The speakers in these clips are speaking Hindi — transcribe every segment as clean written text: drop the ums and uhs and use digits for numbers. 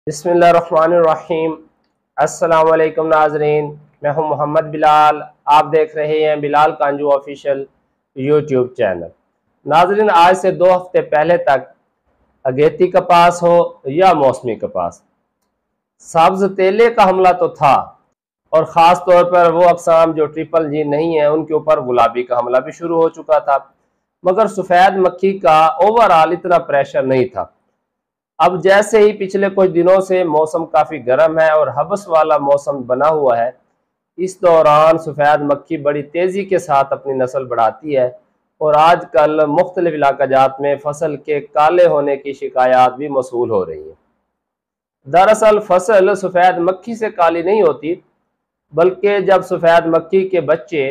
बिस्मिल्लाहिर्रहमानिर्रहीम। अस्सलाम वालेकुम नाजरीन, मैं हूं मोहम्मद बिलाल। आप देख रहे हैं Bilal Kanju official YouTube channel. नाजरीन, आज से 2 हफ्ते पहले तक अगेती कपास हो या मौसमी कपास, सब्ज तेले का हमला तो था, और ख़ास तौर पर वो अक़साम जो ट्रिपल जी नहीं है उनके ऊपर गुलाबी का हमला भी शुरू हो चुका था। मगर सफ़ेद मक्खी का ओवरऑल इतना प्रेशर नहीं था। अब जैसे ही पिछले कुछ दिनों से मौसम काफ़ी गर्म है और हबस वाला मौसम बना हुआ है, इस दौरान सफ़ेद मक्खी बड़ी तेज़ी के साथ अपनी नस्ल बढ़ाती है और आजकल मुख्तलिफ इलाकाजात में फसल के काले होने की शिकायत भी मौसूल हो रही हैं। दरअसल फसल सफ़ेद मक्खी से काली नहीं होती, बल्कि जब सफ़ेद मक्खी के बच्चे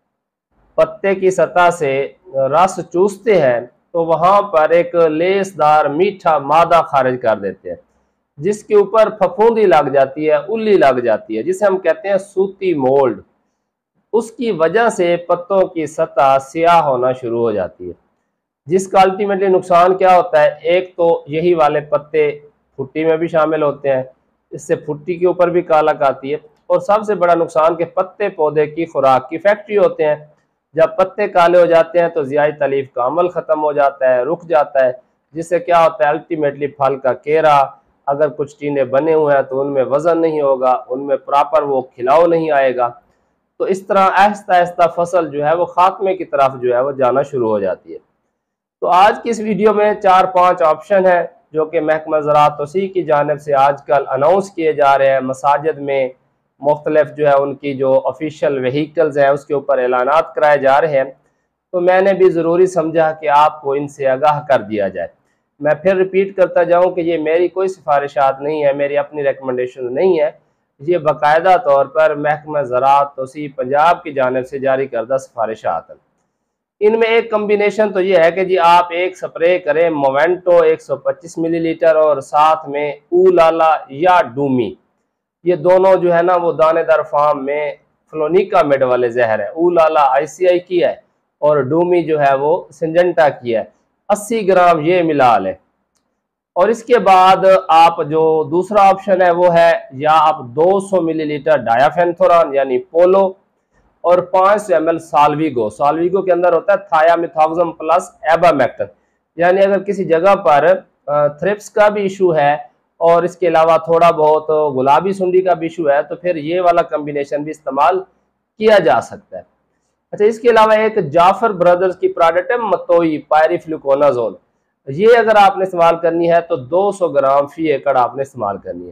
पत्ते की सतह से रस चूसते हैं तो वहाँ पर एक लेसदार मीठा मादा खारिज कर देते हैं, जिसके ऊपर फफूंदी लग जाती है, उल्ली लग जाती है, जिसे हम कहते हैं सूती मोल्ड। उसकी वजह से पत्तों की सतह स्याह होना शुरू हो जाती है, जिसका अल्टीमेटली नुकसान क्या होता है। एक तो यही वाले पत्ते फुट्टी में भी शामिल होते हैं, इससे फुट्टी के ऊपर भी कालक आती है, और सबसे बड़ा नुकसान के पत्ते पौधे की खुराक की फैक्ट्री होते हैं। जब पत्ते काले हो जाते हैं तो ज़ियाई तलीफ का अमल ख़त्म हो जाता है, रुक जाता है, जिससे क्या होता है अल्टीमेटली फल का केरा, अगर कुछ टीने बने हुए हैं तो उनमें वज़न नहीं होगा, उनमें प्रॉपर वो खिलाव नहीं आएगा। तो इस तरह आहिस्ता आहिस्ता फसल जो है वो खात्मे की तरफ जो है वो जाना शुरू हो जाती है। तो आज की इस वीडियो में 4-5 ऑप्शन है जो कि महकमा ज़राअत तोसी की जानिब से आजकल अनाउंस किए जा रहे हैं। मसाजिद में मुख्तलिफ जो है उनकी जो ऑफिशियल व्हीकल्स हैं उसके ऊपर ऐलानात कराए जा रहे हैं, तो मैंने भी ज़रूरी समझा कि आपको इनसे आगाह कर दिया जाए। मैं फिर रिपीट करता जाऊं कि ये मेरी कोई सिफारिशात नहीं है, मेरी अपनी रिकमेंडेशन नहीं है, ये बाकायदा तौर पर महकमा ज़राअत तोसी पंजाब की जानिब से जारी करदा सिफारिशात हैं। इनमें एक कम्बिनेशन तो ये है कि जी आप एक स्प्रे करें मोवेंटो 125 मिलीलीटर और साथ में ऊलाला या डूमी। ये दोनों जो है ना वो दानेदार फार्म में फ्लोनिका मेड वाले जहर है। ऊलाला ICI की है और डूमी जो है वो सिंजेंटा की है। 80 ग्राम ये मिला लें। और इसके बाद आप जो दूसरा ऑप्शन है वो है, या आप 200 मिलीलीटर डायाफेंथोरान यानी पोलो और 500 ml साल्विगो। साल्विगो के अंदर होता है थायामिथॉक्सम प्लस एबामेक्टिन। यानी अगर किसी जगह पर थ्रिप्स का भी इशू है और इसके अलावा थोड़ा बहुत गुलाबी सुंडी का भी इशू है, तो फिर ये वाला कम्बिनेशन भी इस्तेमाल किया जा सकता है। अच्छा, इसके अलावा एक जाफर ब्रदर्स की प्रोडक्ट है मतोई पायरिफ्लुकोनाजोल। ये अगर आपने इस्तेमाल करनी है तो 200 ग्राम फी एकड़ आपने इस्तेमाल करनी है।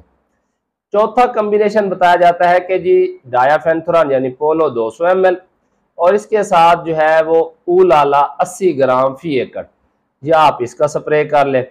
चौथा कम्बिनेशन बताया जाता है कि जी डायाफेंथोरान यानी पोलो 200 ml और इसके साथ जो है वो ऊलाला 80 ग्राम फी एकड़, या आप इसका स्प्रे कर लें।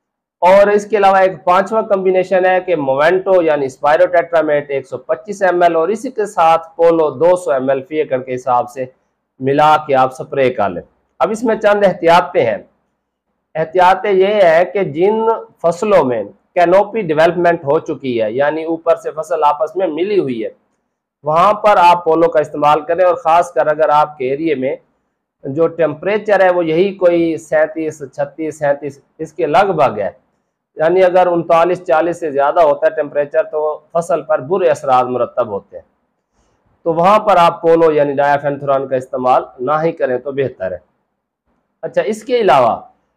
और इसके अलावा एक पांचवा कम्बिनेशन है कि मोवेंटो यानी स्पायरोटेट्रामेट 125 ml और इसी के साथ पोलो 200 ml फी एकड़ के हिसाब से मिला के आप स्प्रे कर लें। अब इसमें चंद एहतियातें हैं। एहतियातें ये है कि जिन फसलों में कैनोपी डेवलपमेंट हो चुकी है, यानी ऊपर से फसल आपस में मिली हुई है, वहां पर आप पोलो का इस्तेमाल करें। और ख़ासकर अगर आपके एरिए में जो टेम्परेचर है वो यही कोई 37, 36, 37 इसके लगभग है, यानी अगर 39-40 से ज़्यादा होता है टेम्परेचर तो फसल पर बुरे असरात मुरतब होते हैं, तो वहाँ पर आप पोलो यानी डायाफेंथोरान का इस्तेमाल ना ही करें तो बेहतर है। अच्छा, इसके अलावा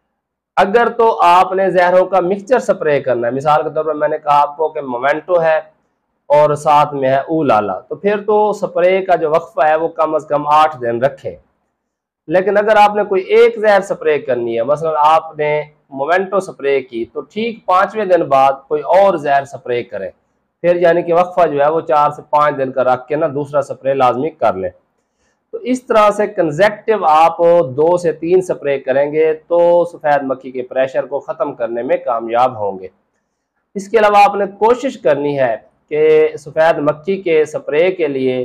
अगर तो आपने जहरों का मिक्सचर स्प्रे करना है, मिसाल के तौर पर मैंने कहा आपको कि मोमेंटो है और साथ में है ऊलाला, तो फिर तो स्प्रे का जो वक्फा है वो कम से कम 8 दिन रखें। लेकिन अगर आपने कोई एक जहर स्प्रे करनी है, मसलन आपने मोमेंटो स्प्रे की, तो ठीक 5वें दिन बाद कोई और जहर स्प्रे करें, फिर यानी कि वक्फा जो है वो 4 से 5 दिन का रख के ना दूसरा स्प्रे लाजमी कर लें। तो इस तरह से कंजेक्टिव आप 2 से 3 स्प्रे करेंगे तो सफ़ेद मक्खी के प्रेशर को ख़त्म करने में कामयाब होंगे। इसके अलावा आपने कोशिश करनी है कि सफ़ेद मक्खी के स्प्रे के लिए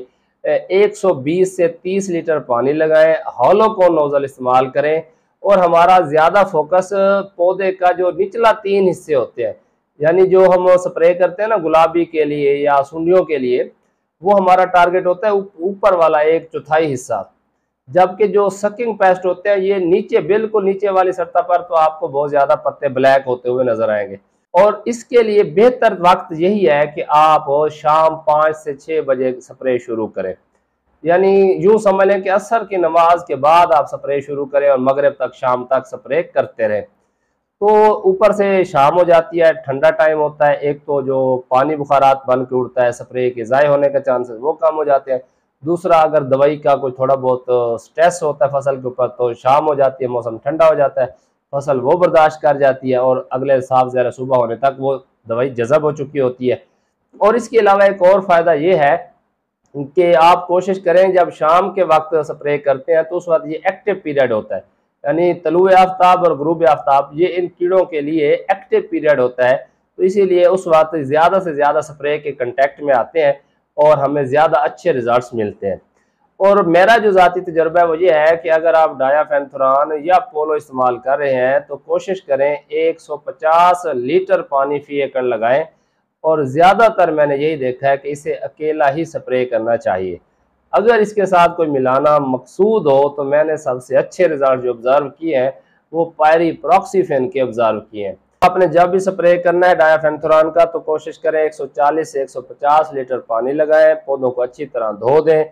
120 से 30 लीटर पानी लगाएं, हॉलोकोन नोजल इस्तेमाल करें, और हमारा ज़्यादा फोकस पौधे का जो निचला 3 हिस्से होते हैं, यानी जो हम स्प्रे करते हैं ना गुलाबी के लिए या सुंडियों के लिए, वो हमारा टारगेट होता है ऊपर वाला 1/4 हिस्सा। जबकि जो सकिंग पेस्ट होते हैं ये नीचे, बिल्कुल नीचे वाली सतह पर तो आपको बहुत ज़्यादा पत्ते ब्लैक होते हुए नजर आएंगे। और इसके लिए बेहतर वक्त यही है कि आप शाम 5 से 6 बजे स्प्रे शुरू करें। यानी यूं समझ लें कि असर की नमाज के बाद आप स्प्रे शुरू करें और मगरिब तक शाम तक स्प्रे करते रहें। तो ऊपर से शाम हो जाती है, ठंडा टाइम होता है, एक तो जो पानी बुखारात बन के उड़ता है, स्प्रे के ज़ाय होने के चांसेस वो कम हो जाते हैं। दूसरा, अगर दवाई का कोई थोड़ा बहुत स्ट्रेस होता है फसल के ऊपर तो शाम हो जाती है, मौसम ठंडा हो जाता है, फसल वो बर्दाश्त कर जाती है और अगले साफ ज़रा सुबह होने तक वो दवाई जज़ब हो चुकी होती है। और इसके अलावा एक और फ़ायदा ये है कि आप कोशिश करें जब शाम के वक्त स्प्रे करते हैं तो उस वक्त ये एक्टिव पीरियड होता है, यानी तलुए आफ्ताब और गुरूब आफ्ताब ये इन कीड़ों के लिए एक्टिव पीरियड होता है। तो इसीलिए उस वक्त ज़्यादा से ज़्यादा स्प्रे के कंटेक्ट में आते हैं और हमें ज़्यादा अच्छे रिजल्ट्स मिलते हैं। और मेरा जो ज़ाती तजर्बा है वो ये है कि अगर आप डायाफेंथुरान या पोलो इस्तेमाल कर रहे हैं तो कोशिश करें 150 लीटर पानी फी एकड़ लगाएं, और ज़्यादातर मैंने यही देखा है कि इसे अकेला ही स्प्रे करना चाहिए। अगर इसके साथ कोई मिलाना मकसूद हो तो मैंने सबसे अच्छे रिजल्ट जो ऑब्ज़र्व किए हैं वो पायरीप्रॉक्सीफेन के ऑब्ज़र्व किए हैं। आपने जब भी स्प्रे करना है डायाफेंथुरान का तो कोशिश करें 140 से 150 लीटर पानी लगाएं, पौधों को अच्छी तरह धो दें।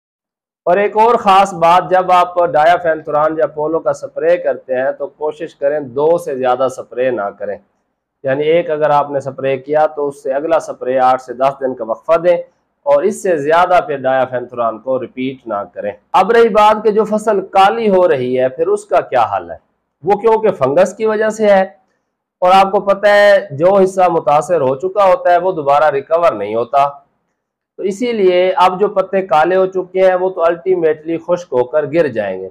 और एक और ख़ास बात, जब आप डायाफेंथुरान या पोलो का स्प्रे करते हैं तो कोशिश करें 2 से ज़्यादा स्प्रे ना करें। यानी एक अगर आपने स्प्रे किया तो उससे अगला स्प्रे 8 से 10 दिन का वक्फा दें और इससे ज़्यादा फिर डायाफेंथुरान को रिपीट ना करें। अब रही बात कि जो फसल काली हो रही है फिर उसका क्या हल है, वो क्योंकि फंगस की वजह से है। और आपको पता है जो हिस्सा मुतासर हो चुका होता है वो दोबारा रिकवर नहीं होता, तो इसीलिए अब जो पत्ते काले हो चुके हैं वो तो अल्टीमेटली खुश्क होकर गिर जाएंगे।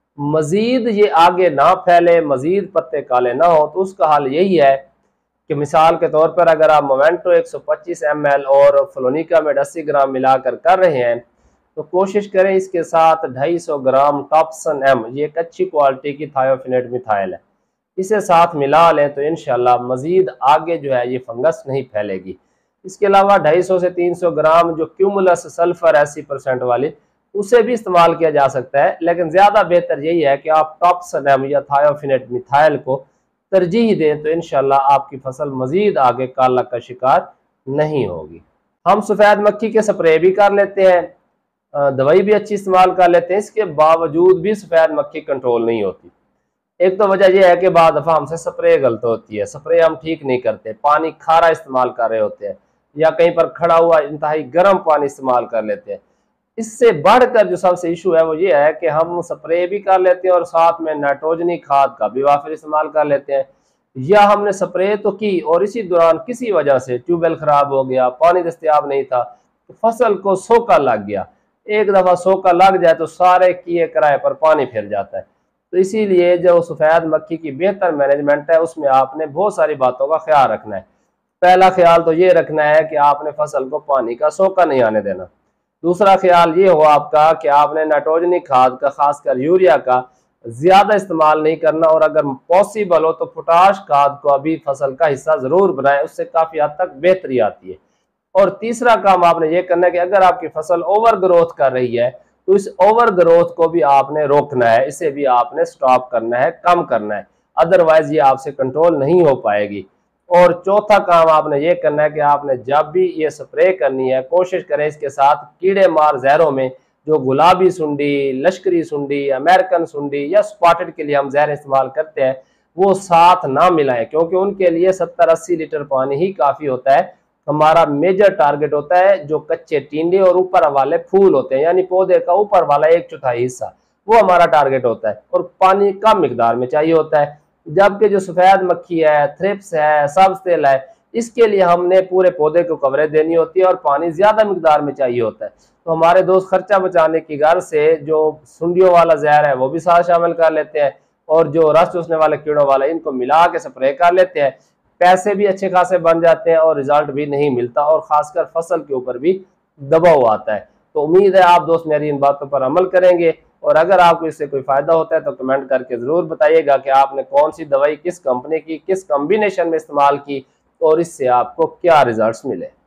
मजीद ये आगे ना फैले, मजीद पत्ते काले ना हो, तो उसका हल यही है कि मिसाल के तौर पर अगर आप मोमेंटो 125 ml और फ्लोनिका में 80 ग्राम मिलाकर कर रहे हैं तो कोशिश करें इसके साथ 250 ग्राम टॉप्सन एम, ये एक अच्छी क्वालिटी की थायोफिनेट मिथाइल है, इसे साथ मिला लें तो इंशाल्लाह मजीद आगे जो है ये फंगस नहीं फैलेगी। इसके अलावा 250 से 300 ग्राम जो क्यूमुलस सल्फर 80% वाली उसे भी इस्तेमाल किया जा सकता है, लेकिन ज़्यादा बेहतर यही है कि आप टॉप्सन एम या थायोफिनेट मिथाइल को तरजीह दें तो इंशाल्लाह आपकी फसल मजीद आगे काला का शिकार नहीं होगी। हम सफ़ेद मक्खी के स्प्रे भी कर लेते हैं, दवाई भी अच्छी इस्तेमाल कर लेते हैं, इसके बावजूद भी सफ़ेद मक्खी कंट्रोल नहीं होती। एक तो वजह यह है कि बाद दफ़ा हमसे स्प्रे गलत होती है, स्प्रे हम ठीक नहीं करते, पानी खारा इस्तेमाल कर रहे होते हैं या कहीं पर खड़ा हुआ इंतहाई गर्म पानी इस्तेमाल कर लेते हैं। इससे बढ़कर जो सबसे इशू है वो ये है कि हम स्प्रे भी कर लेते हैं और साथ में नाइट्रोजनी खाद का भी वाफिर इस्तेमाल कर लेते हैं, या हमने स्प्रे तो की और इसी दौरान किसी वजह से ट्यूबवेल खराब हो गया, पानी दस्तयाब नहीं था, तो फसल को सोका लग गया। एक दफ़ा सोका लग जाए तो सारे किए कराए पर पानी फिर जाता है। तो इसीलिए जो सफ़ेद मक्खी की बेहतर मैनेजमेंट है उसमें आपने बहुत सारी बातों का ख्याल रखना है। पहला ख्याल तो ये रखना है कि आपने फसल को पानी का सोका नहीं आने देना। दूसरा ख्याल ये हो आपका कि आपने नाइट्रोजनी खाद का, खासकर यूरिया का ज़्यादा इस्तेमाल नहीं करना, और अगर पॉसिबल हो तो पोटाश खाद को अभी फसल का हिस्सा ज़रूर बनाएं, उससे काफ़ी हद तक बेहतरी आती है। और तीसरा काम आपने ये करना है कि अगर आपकी फसल ओवर ग्रोथ कर रही है तो इस ओवर ग्रोथ को भी आपने रोकना है, इसे भी आपने स्टॉप करना है, कम करना है, अदरवाइज ये आपसे कंट्रोल नहीं हो पाएगी। और चौथा काम आपने ये करना है कि आपने जब भी ये स्प्रे करनी है कोशिश करें इसके साथ कीड़े मार जहरों में जो गुलाबी सुंडी, लश्करी सुंडी, अमेरिकन सुंडी या स्पॉटेड के लिए हम जहर इस्तेमाल करते हैं वो साथ ना मिलाएं, क्योंकि उनके लिए 70-80 लीटर पानी ही काफ़ी होता है। हमारा मेजर टारगेट होता है जो कच्चे टींडे और ऊपर वाले फूल होते हैं, यानी पौधे का ऊपर वाला 1/4 हिस्सा, वो हमारा टारगेट होता है और पानी कम मिकदार में चाहिए होता है। जबकि जो सफ़ेद मक्खी है, थ्रिप्स है, सब्ज तेल है, इसके लिए हमने पूरे पौधे को कवरेज देनी होती है और पानी ज़्यादा मिकदार में चाहिए होता है। तो हमारे दोस्त खर्चा बचाने की गर्ज से जो सुंडियों वाला जहर है वो भी साथ शामिल कर लेते हैं और जो रस चूसने वाले कीड़ों वाला इनको मिला के स्प्रे कर लेते हैं। पैसे भी अच्छे खासे बन जाते हैं और रिजल्ट भी नहीं मिलता और ख़ासकर फसल के ऊपर भी दबाव आता है। तो उम्मीद है आप दोस्त मेरी इन बातों पर अमल करेंगे, और अगर आपको इससे कोई फ़ायदा होता है तो कमेंट करके ज़रूर बताइएगा कि आपने कौन सी दवाई किस कंपनी की, किस कम्बिनेशन में इस्तेमाल की और इससे आपको क्या रिजल्ट्स मिले।